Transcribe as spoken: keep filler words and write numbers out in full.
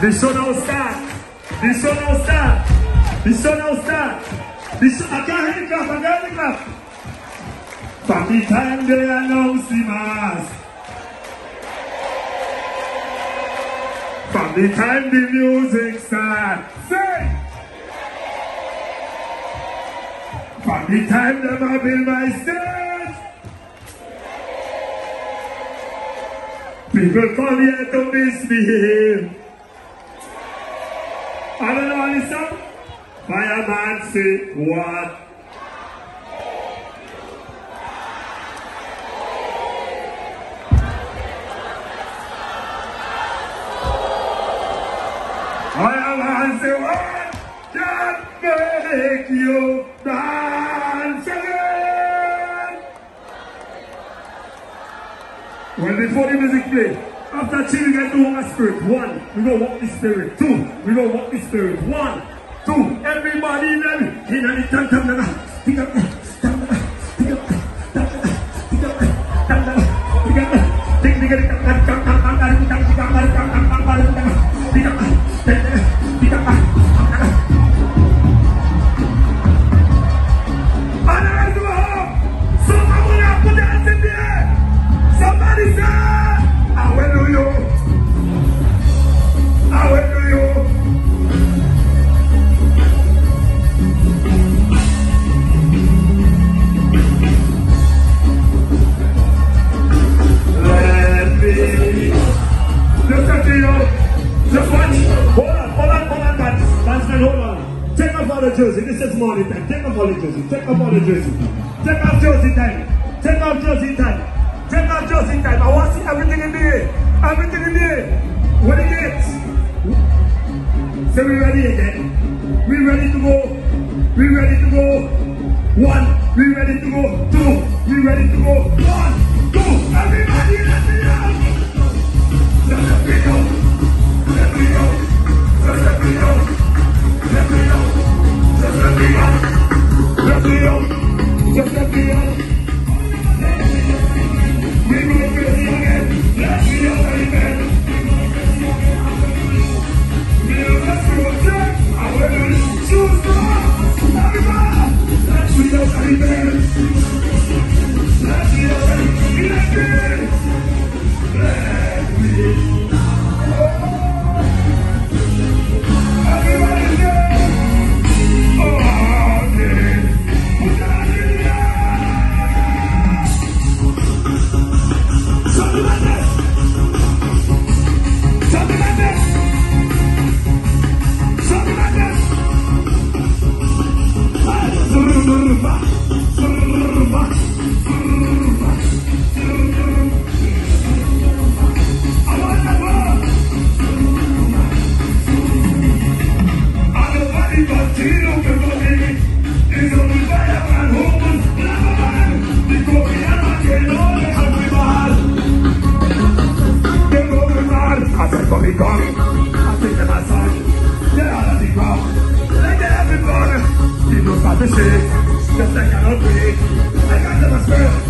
The show now start. The show now start. The show now start. The show, I can't hear the clap, I can't hear the clap. From the time they announce the mass. From the time the music starts. Say! From the time them I build my stage. People come here to misbehave. I don't know this song. Fireman say what? Fireman say what? Can't make you dance again. Well, before the music play, after three, we get to walk the spirit. One, we go walk the spirit. Two, we go walk the spirit. One, two, everybody in them. In the tam tam tam pick up, tam tam, pick up, tam tam, pick up, tam tam, pick up, pick pick up, tam tam tam tam tam tam tam tam tam tam tam tam pick up, pick up. And I do hope someone will put their hands in the air. Somebody say. I will do you. I will do you. Let me. Look at you. Just watch. Hold on, hold on, hold on, man. Manson, hold on. Take off all the jersey. This is morning time. Take off all the jersey. Take off all the jersey. Take off jersey time. Take off jersey time. Take off jersey time. I want to see everything in the air. Everything in the air. What it is? So we ready again. We ready to go. We ready to go. One. We ready to go. Two. We ready to go. One. Two. Everybody let me out. Let me go. Let me go. Just let me go. Let me go. Just let me go. Let me go. Just let me go. We will be again. Let me go again. We will let you attack. I will choose the everybody. Let me go again. Let me go again. Let me everybody say, oh, okay. Something like this. Something like this. Something like this. I want that word. I don't want it, but you don't give a minute. It's only fireman who was never man. Because we have a kid on the country ball. They're going mad. I said, come in, come in. I think they're my son. They're out of the ground. Like they're everybody. People start to shake. Just like I don't break. I got them a spirit.